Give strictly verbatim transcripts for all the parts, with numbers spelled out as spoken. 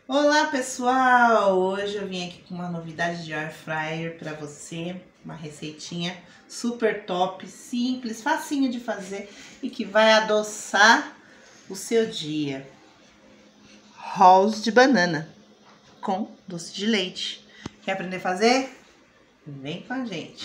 Olá pessoal, hoje eu vim aqui com uma novidade de air fryer para você, uma receitinha super top, simples, facinho de fazer e que vai adoçar o seu dia. Rolls de banana com doce de leite. Quer aprender a fazer? Vem com a gente!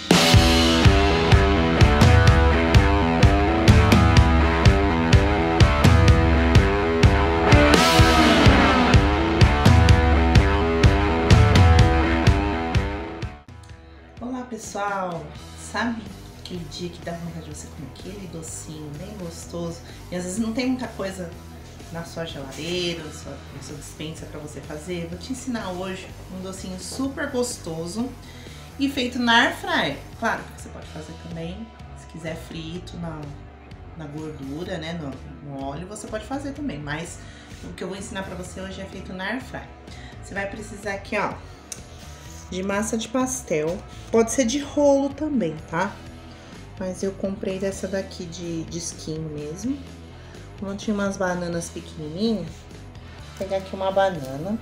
Olá pessoal, sabe aquele dia que dá vontade de você comer aquele docinho bem gostoso e às vezes não tem muita coisa na sua geladeira, na sua, na sua despensa para você fazer? Vou te ensinar hoje um docinho super gostoso e feito na air fryer. Claro que você pode fazer também, se quiser frito na, na gordura, né, no, no óleo, você pode fazer também, mas o que eu vou ensinar para você hoje é feito na air fryer. Você vai precisar aqui, ó, de massa de pastel, pode ser de rolo também, tá? Mas eu comprei dessa daqui de disquinho mesmo. Como tinha umas bananas pequenininhas, vou pegar aqui uma banana.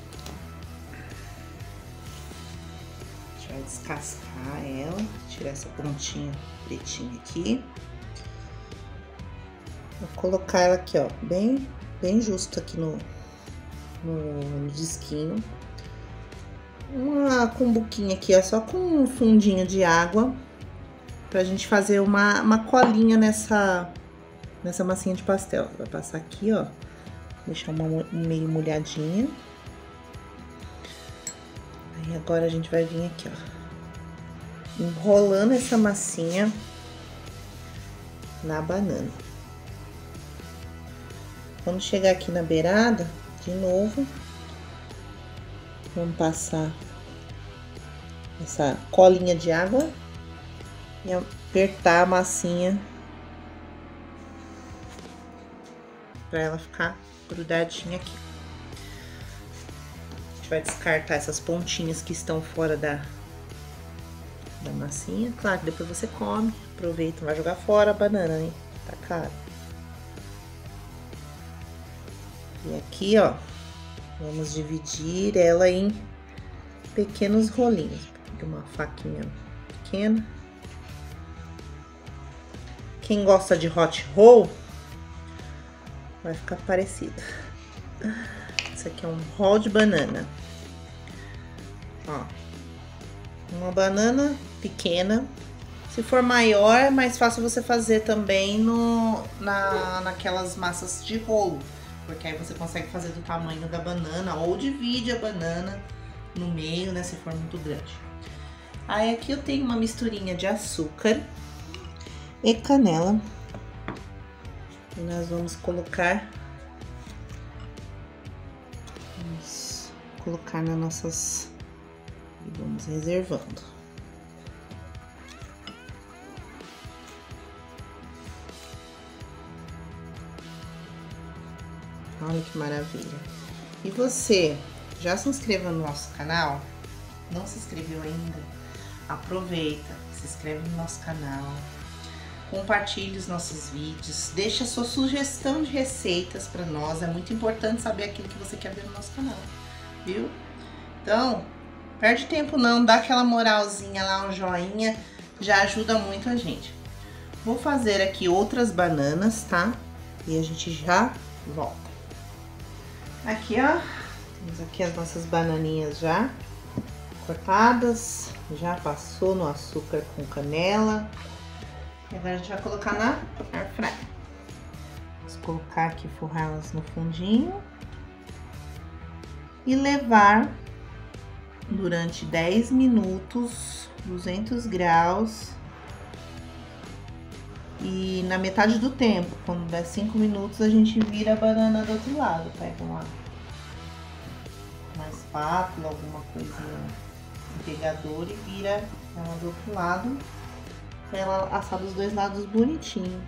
A gente vai descascar ela, tirar essa pontinha pretinha aqui. Vou colocar ela aqui, ó, bem, bem justo aqui no, no, no disquinho. Uma cumbuquinha aqui, ó, só com um fundinho de água pra gente fazer uma, uma colinha nessa, nessa massinha de pastel. Vai passar aqui, ó, deixar uma meio molhadinha. Aí agora a gente vai vir aqui, ó, enrolando essa massinha na banana. Quando chegar aqui na beirada, de novo, vamos passar essa colinha de água e apertar a massinha para ela ficar grudadinha aqui. A gente vai descartar essas pontinhas que estão fora da, da massinha. Claro que depois você come, aproveita, não vai jogar fora a banana, né? Tá caro. E aqui, ó, vamos dividir ela em pequenos rolinhos. Peguei uma faquinha pequena. Quem gosta de hot roll, vai ficar parecido. Isso aqui é um roll de banana. Ó, uma banana pequena. Se for maior, é mais fácil você fazer também no, na, naquelas massas de rolo. Porque aí você consegue fazer do tamanho da banana ou divide a banana no meio, né, se for muito grande. Aí aqui eu tenho uma misturinha de açúcar e canela. E nós vamos colocar, vamos colocar nas nossas, e vamos reservando. Olha que maravilha. E você, já se inscreveu no nosso canal? Não se inscreveu ainda? Aproveita, se inscreve no nosso canal, compartilhe os nossos vídeos, deixa a sua sugestão de receitas para nós, é muito importante saber aquilo que você quer ver no nosso canal, viu? Então, perde tempo não, dá aquela moralzinha lá, um joinha, já ajuda muito a gente. Vou fazer aqui outras bananas, tá? E a gente já volta. Aqui, ó, temos aqui as nossas bananinhas já cortadas, já passou no açúcar com canela. E agora a gente vai colocar na air fryer. Vamos colocar aqui, forrar elas no fundinho e levar durante dez minutos, duzentos graus. E na metade do tempo, quando der cinco minutos, a gente vira a banana do outro lado. Pega uma, uma espátula, alguma coisinha, um pegador, e vira ela do outro lado, pra ela assar dos dois lados bonitinho.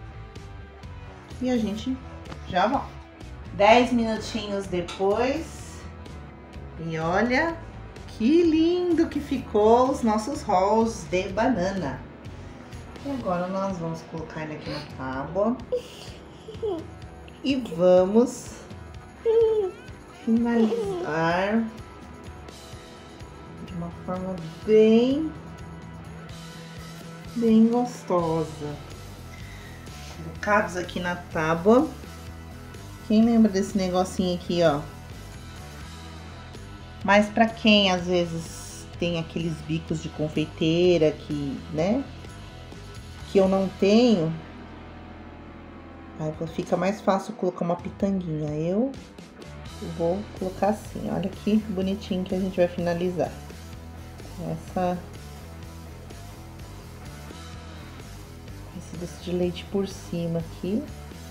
E a gente já volta. dez minutinhos depois, e olha que lindo que ficou os nossos rolls de banana. E agora nós vamos colocar ele aqui na tábua e vamos finalizar ar de uma forma bem, bem gostosa. Colocados aqui na tábua. Quem lembra desse negocinho aqui, ó? Mas pra quem às vezes tem aqueles bicos de confeiteira que, né? Que eu não tenho, aí fica mais fácil colocar uma pitanguinha. Eu vou colocar assim, olha que bonitinho que a gente vai finalizar. Essa, esse doce de leite por cima aqui.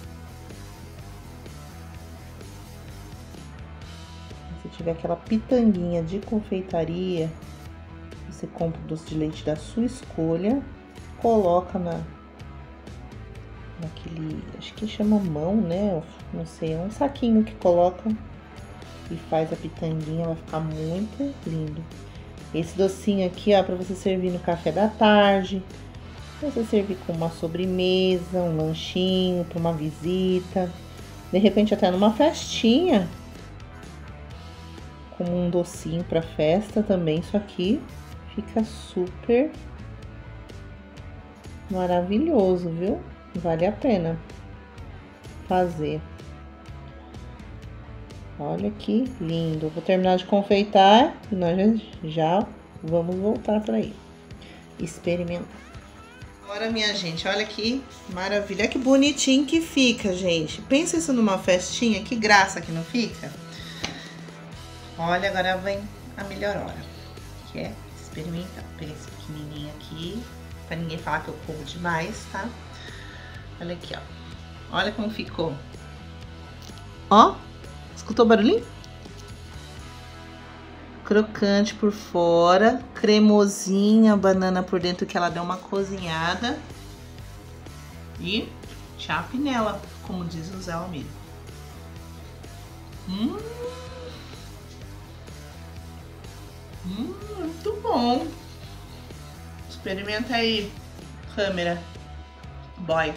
Se tiver aquela pitanguinha de confeitaria, você compra o doce de leite da sua escolha, coloca na naquele, acho que chama mão, né? Não sei, é um saquinho que coloca e faz a pitanguinha, vai ficar muito lindo. Esse docinho aqui, ó, para você servir no café da tarde, pra você servir com uma sobremesa, um lanchinho, para uma visita, de repente até numa festinha, como um docinho para festa também. Isso aqui fica super maravilhoso, viu? Vale a pena fazer. Olha que lindo. Vou terminar de confeitar e nós já vamos voltar para aí experimentar. Agora, minha gente, olha que maravilha. Olha que bonitinho que fica, gente. Pensa isso numa festinha, que graça que não fica? Olha, agora vem a melhor hora, que é experimentar. Peguei esse pequenininho aqui, pra ninguém falar que eu como demais, tá? Olha aqui, ó. Olha como ficou. Ó, escutou o barulhinho? Crocante por fora, cremosinha, banana por dentro, que ela deu uma cozinhada. E chapinela, como diz o Zé Almiro. Hum, hum, muito bom. Experimenta aí, câmera, boy.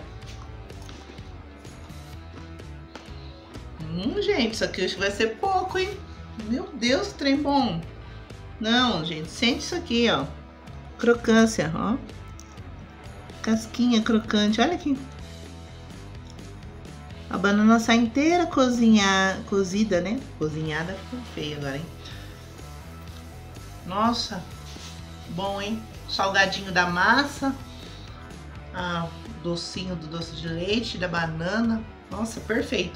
Hum, gente, isso aqui acho que vai ser pouco, hein? Meu Deus, que trem bom. Não, gente, sente isso aqui, ó. Crocância, ó. Casquinha crocante, olha aqui. A banana sai inteira cozinhar, cozida, né? Cozinhada ficou feio agora, hein? Nossa, bom, hein? Salgadinho da massa. Ah, docinho do doce de leite, da banana. Nossa, perfeito.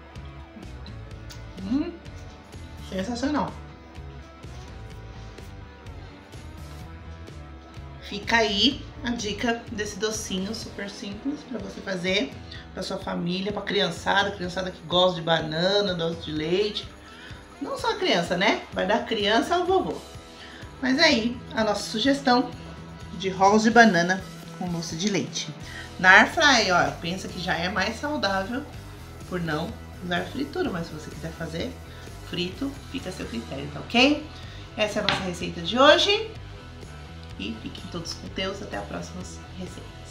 Hum, sensacional. Fica aí a dica desse docinho super simples para você fazer para sua família, para criançada, criançada que gosta de banana, doce de leite. Não só a criança, né? Vai dar criança ao vovô. Mas aí a nossa sugestão de rolls de banana com doce de leite. Na air fry, ó, pensa que já é mais saudável por não usar fritura, mas se você quiser fazer frito, fica a seu critério, tá ok? Essa é a nossa receita de hoje e fiquem todos com Deus, até a próxima receita.